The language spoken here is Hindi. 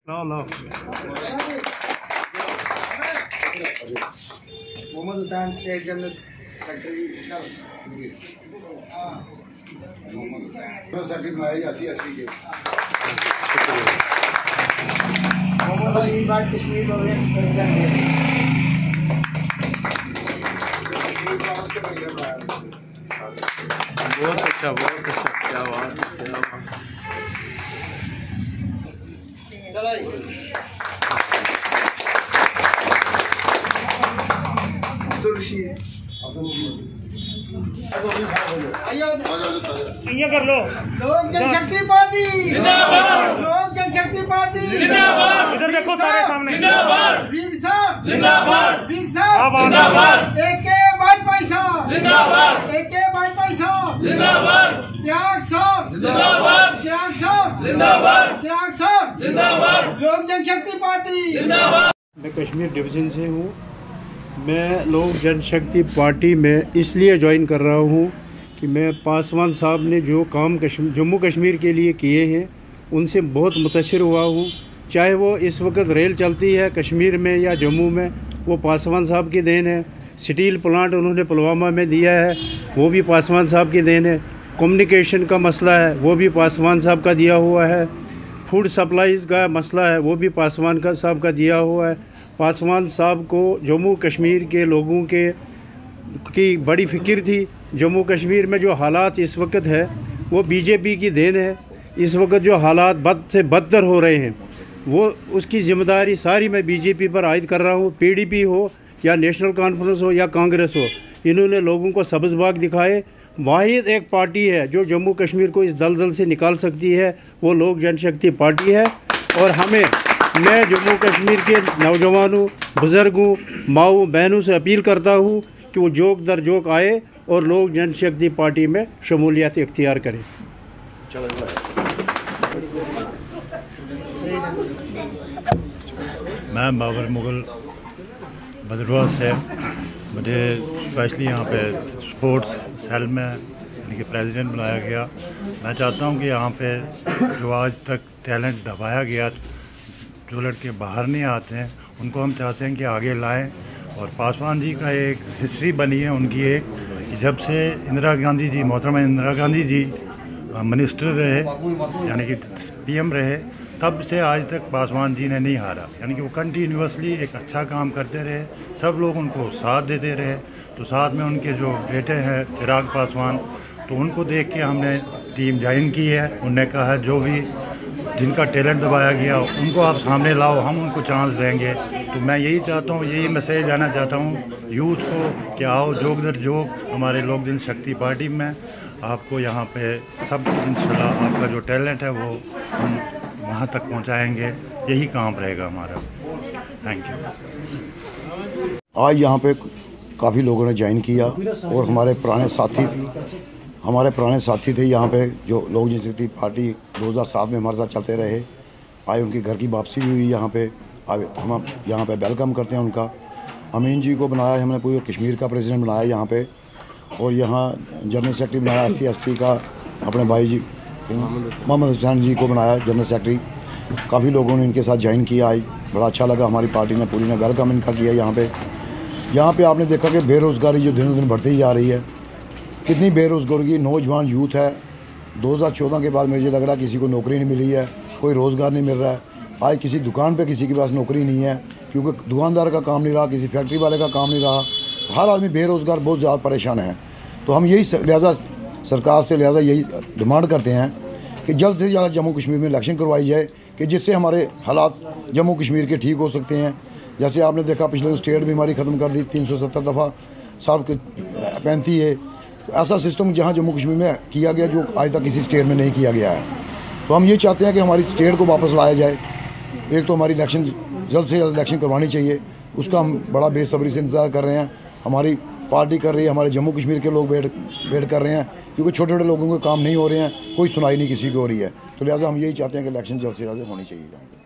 Mohammad Hussain state general secretary बनाए SC के मोहम्मद अली बाट कश्मीर बहुत अच्छा क्या बात ये कर लो। लोक जनशक्ति पार्टी जिंदाबाद, लोक जनशक्ति पार्टी जिंदाबाद। इधर देखो सारे सामने। जिंदाबाद, वीर साहब जिंदाबाद, वीर साहब जिंदाबाद, AK वाजपेयी साहब जिंदाबाद, AK वाजपेयी साहब जिंदाबाद, चिराग साहब जिंदाबाद, चिराग साहब जिंदाबाद, चिराग साहब जिंदाबाद, लोक जनशक्ति पार्टी जिंदाबाद। मैं कश्मीर डिवीज़न से हूँ। मैं लोक जनशक्ति पार्टी में इसलिए ज्वाइन कर रहा हूँ कि मैं पासवान साहब ने जो काम जम्मू कश्मीर के लिए किए हैं उनसे बहुत मुतासिर हुआ हूँ। चाहे वो इस वक्त रेल चलती है कश्मीर में या जम्मू में, वो पासवान साहब की देन है। स्टील प्लांट उन्होंने पुलवामा में दिया है, वो भी पासवान साहब की देन है। कम्युनिकेशन का मसला है, वो भी पासवान साहब का दिया हुआ है। फूड सप्लाईज़ का मसला है, वो भी पासवान साहब का दिया हुआ है। पासवान साहब को जम्मू कश्मीर के लोगों की बड़ी फ़िक्र थी। जम्मू कश्मीर में जो हालात इस वक्त है वो बीजेपी की देन है। इस वक्त जो हालात बद से बदतर हो रहे हैं वो उसकी ज़िम्मेदारी सारी मैं बीजेपी पर आयद कर रहा हूँ। PDP हो या नेशनल कॉन्फ्रेंस हो या कांग्रेस हो, इन्होंने लोगों को सब्ज़ बाग दिखाए। वाहिद एक पार्टी है जो जम्मू कश्मीर को इस दलदल से निकाल सकती है, वो लोक जनशक्ति पार्टी है। और मैं जम्मू कश्मीर के नौजवानों, बुज़ुर्गों, माओ बहनों से अपील करता हूँ कि वो जोक दर जोक आए और लोक जनशक्ति पार्टी में शमूलियत इख्तियार करें। मैं बाबर मुगल भद्रवाह से, मुझे स्पेशली यहाँ पे स्पोर्ट्स सेल में यानी कि प्रेसिडेंट बनाया गया। मैं चाहता हूँ कि यहाँ पे जो आज तक टैलेंट दबाया गया, जो लड़के बाहर नहीं आते हैं, उनको हम चाहते हैं कि आगे लाएं। और पासवान जी का एक हिस्ट्री बनी है उनकी एक, जब से इंदिरा गांधी जी, मोहतरमा इंदिरा गांधी जी मिनिस्टर रहे यानी कि PM रहे, तब से आज तक पासवान जी ने नहीं हारा। यानी कि वो कंटिन्यूसली एक अच्छा काम करते रहे, सब लोग उनको साथ देते रहे। तो साथ में उनके जो बेटे हैं चिराग पासवान, तो उनको देख के हमने टीम ज्वाइन की है। उनने कहा जो भी जिनका टैलेंट दबाया गया उनको आप सामने लाओ, हम उनको चांस देंगे। तो मैं यही चाहता हूँ, यही मैसेज देना चाहता हूँ यूथ को कि आओ जोक दर जोक हमारे लोक जनशक्ति पार्टी में, आपको यहाँ पे सब इंशाल्लाह आपका जो टैलेंट है वो हम वहाँ तक पहुँचाएँगे। यही काम रहेगा हमारा। Thank you. आज यहाँ पे काफ़ी लोगों ने ज्वाइन किया और हमारे पुराने साथी थे यहाँ पे, जो लोक जनशक्ति पार्टी 2007 में हमारे साथ चलते रहे। आज उनकी घर की वापसी भी हुई यहाँ पे। हम यहाँ पे वेलकम करते हैं उनका। अमीन जी को बनाया हमने, पूरे कश्मीर का प्रेसिडेंट बनाया यहाँ पे। और यहाँ जनरल सेक्रेटरी बनाया SC ST का अपने भाई जी मोहम्मद हुसैन जी को बनाया जनरल सेक्रेटरी। काफ़ी लोगों ने इनके साथ ज्वाइन किया। आज बड़ा अच्छा लगा, हमारी पार्टी ने पूरी ने वेलकम इनका किया यहाँ पे आपने देखा कि बेरोज़गारी जो दिनों दिन बढ़ती ही जा रही है। कितनी बेरोज़गारी, नौजवान यूथ है। 2014 के बाद मुझे लग रहा है किसी को नौकरी नहीं मिली है, कोई रोज़गार नहीं मिल रहा है। आज किसी दुकान पे किसी के पास नौकरी नहीं है, क्योंकि दुकानदार का काम नहीं रहा, किसी फैक्ट्री वाले का काम नहीं रहा। हर आदमी बेरोज़गार बहुत ज़्यादा परेशान है। तो हम यही सरकार से यही डिमांड करते हैं कि जल्द से जल्द जम्मू कश्मीर में इलेक्शन करवाई जाए, कि जिससे हमारे हालात जम्मू कश्मीर के ठीक हो सकते हैं। जैसे आपने देखा पिछले स्टेट बीमारी ख़त्म कर दी, 370 दफ़ा साहब के 35 है। तो ऐसा सिस्टम जहाँ जम्मू कश्मीर में किया गया जो आज तक किसी स्टेट में नहीं किया गया है। तो हम ये चाहते हैं कि हमारी स्टेट को वापस लाया जाए। एक तो हमारी इलेक्शन जल्द से जल्द इलेक्शन करवानी चाहिए, उसका हम बड़ा बेसब्री से इंतज़ार कर रहे हैं। हमारी पार्टी कर रही है, हमारे जम्मू कश्मीर के लोग वेट कर रहे हैं, क्योंकि छोटे छोटे लोगों के काम नहीं हो रहे हैं, कोई सुनाई नहीं किसी की हो रही है। तो लिहाजा हम यही चाहते हैं कि इलेक्शन जल्द से जल्द होनी चाहिए।